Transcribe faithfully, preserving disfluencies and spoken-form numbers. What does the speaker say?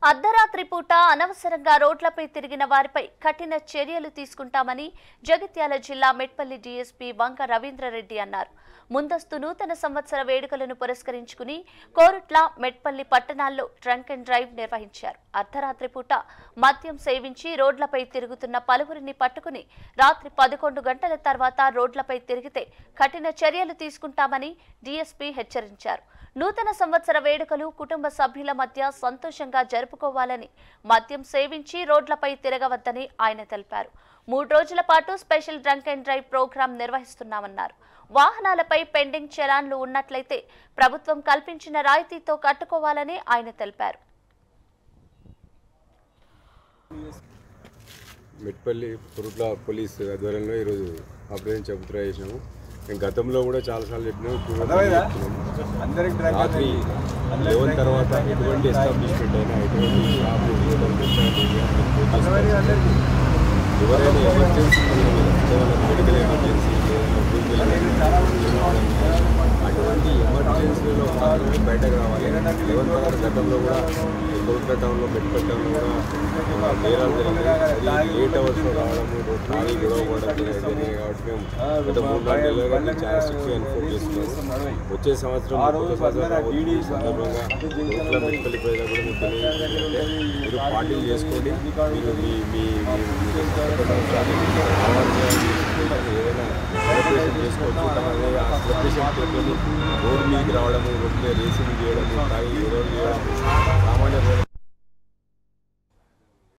అర్ధరాత్రి పూట అనవసరంగా రోడ్లపై తిరిగిన వారిపై కఠిన చర్యలు తీసుకుంటామని జగిత్యాల జిల్లా మెట్పల్లి డీఎస్పీ వంక రవీంద్రరెడ్డి అన్నారు. ముందస్తు నూతన సంవత్సర వేడుకలను పురస్కరించుకుని కోరుట్ల మెట్పల్లి పట్టణాల్లో డ్రంక్ అండ్ డ్రైవ్ నిర్వహించారు. అర్ధరాత్రి పూట మద్యం సేవించి రోడ్లపై తిరుగుతున్న పలువురిని పట్టుకుని రాత్రి పదకొండు గంటల తర్వాత రోడ్లపై తిరిగితే కఠిన చర్యలు తీసుకుంటామని డీఎస్పీ హెచ్చరించారు. నూతన సంవత్సర వేడుకలు కుటుంబ సభ్యుల మధ్య సంతోషంగా జరుపుకోవాలని, మద్యం సేవించి రోడ్లపై తిరగవద్దని ఆయన తెలిపారు. మూడు రోజుల పాటు special drunk and drive program నిర్వహిస్తున్నామన్నారు. వాహనాలపై పెండింగ్ చలాన్లు ఉన్నట్లయితే ప్రభుత్వం కల్పించిన రాయితీతో కట్టుకోవాలని ఆయన తెలిపారు. మెట్పల్లి పురుట్ల పోలీస్ ఆధ్వర్యంలో ఈరోజు ఆపరేషన్ చెబుతురా చేసినాము. నేను గతంలో కూడా చాలాసార్లు చెప్పినాము. రాత్రి లెవెన్ తర్వాత ఎటువంటి ఎస్టాబ్లిష్మెంట్ అయినా ఎటువంటి ఎవరైనా ఎమర్జెన్సీ మెడికల్ ఎమర్జెన్సీ అటువంటి ఎమర్జెన్సీలో మాత్రమే బయటకు రావాలి. లెవెన్ తర్వాత గతంలో కూడా కోల్కతా టౌన్లో మెట్పల్ టౌన్లో కూడా నేరాలు జరిగినాయి. ఎయిట్ అవర్స్లో రావడము, ఖాళీ గొడవ పడడం జరిగినాయి. కాబట్టి మేము గత మూడు నాలుగు నెలలుగా చాలా స్ట్రిక్ట్గా ఎన్ఫోర్స్ చేస్తున్నాము. వచ్చే సంవత్సరం సందర్భంగా కోట్ల మెట్పల్లి ప్రజలు కూడా మీకు తెలియజేయాలంటే మీరు పార్టీలు చేసుకోండి. మీరు మీ మీ ఏదైనా సెలబ్రేషన్ చేసుకోవచ్చు. ఆ సెలబ్రేషన్ పెట్టుకొని రోడ్డు మీదకి రావడము, రోడ్డు మీద రేసింగ్ చేయడము, తాగి గొడవలు చేయడము సామాన్య